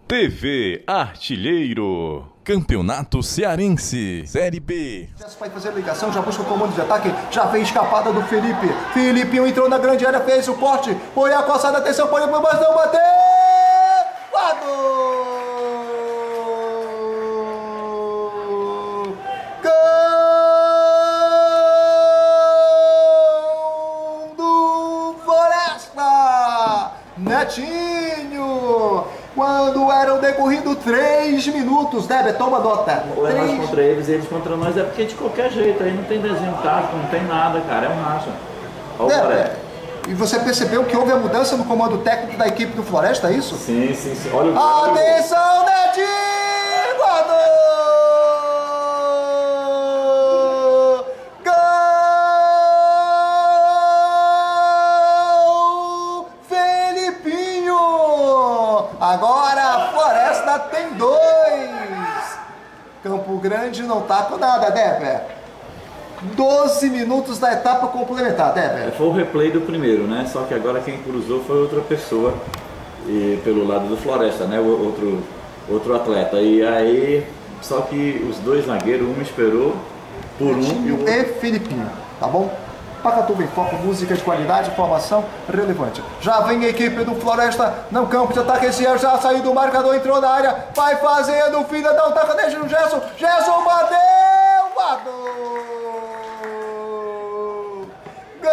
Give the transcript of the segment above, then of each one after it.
TV Artilheiro. Campeonato Cearense, Série B. Vai fazer a ligação, já busca o comando de ataque, já vem escapada do Felipe. Filipinho entrou na grande área, fez o corte, foi a coçada, atenção, pode pro bastão, bateu! Guardo! Gol do Floresta! Netinho! Quando eram decorrido 3 minutos, Deber, toma nota. Ou é nós contra eles contra nós, é porque de qualquer jeito, aí não tem desenho tático, não tem nada, cara, é um racha. Olha o Deber, e você percebeu que houve a mudança no comando técnico da equipe do Floresta, é isso? Sim, sim, sim. Olha o atenção, Netinho! Guardou! Agora a Floresta tem 2. Campo Grande não tá com nada, Deber. 12 minutos da etapa complementar, Deber. Foi o replay do primeiro, né? Só que agora quem cruzou foi outra pessoa. E pelo lado do Floresta, né? Outro atleta. E aí, só que os dois zagueiros, um esperou por um e Filipinho, tá bom? Pacatuba em foco, música de qualidade, informação relevante. Já vem a equipe do Floresta no campo de ataque. Esse já saiu do marcador, entrou na área, vai fazendo o filho, dá um taca, deixa no Gerson. Gerson bateu, guardou. Gol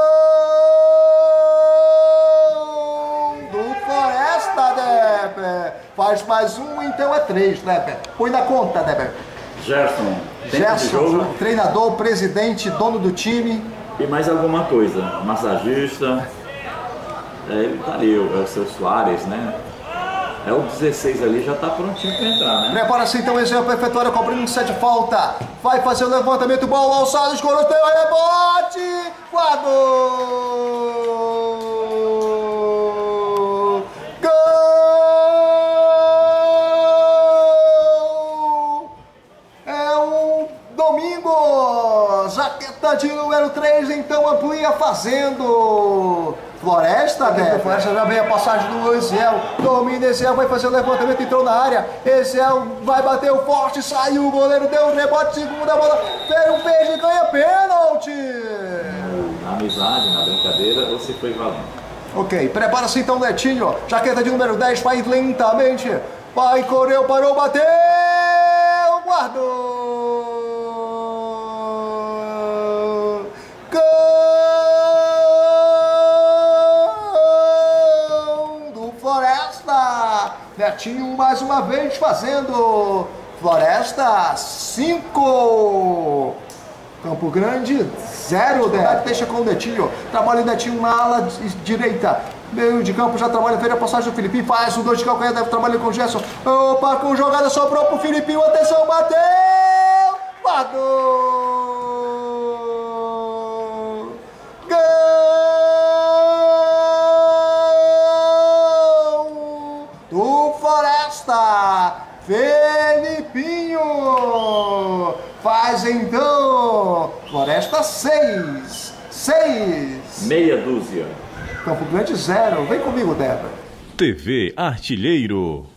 do Floresta, Deber. Faz mais um, então é 3, Deber. Põe na conta, Deber. Gerson, treinador, presidente, dono do time. E mais alguma coisa, massagista, ele tá ali, é o seu Soares, né? É o 16 ali, já tá prontinho para entrar, né? Prepara-se então, exemplo, efetuário, cobrindo 7 falta. Vai fazer o levantamento, bola alçada, escorou, tem o rebote, guardou! Gol! É o Domingo, jaqueta de número 3, então amplia fazendo. Floresta, né? Floresta já vem a passagem do Eziel. Domina Eziel, vai fazer o levantamento, entrou na área. Eziel vai bater o forte, saiu o goleiro, deu um rebote, segunda bola. Veio um peixe e ganha pênalti. Na amizade, na brincadeira, ou se foi valendo. Ok, prepara-se então, Netinho. Jaqueta de número 10, vai lentamente. Vai, correu, parou, bateu. Guardou. Netinho mais uma vez fazendo. Floresta 5. Campo Grande 0. Deixa com o Netinho. Trabalha o Netinho na ala direita. Meio de campo já trabalha. Veio a passagem do Filipinho. Faz o 2 de calcanhar. Deve trabalhar com o Gerson. Opa, com jogada sobrou pro Filipinho. Atenção, bateu. Guardou. Felipinho faz então. Floresta 6. Meia dúzia. Campo Grande 0. Vem comigo, Deber. TV Artilheiro.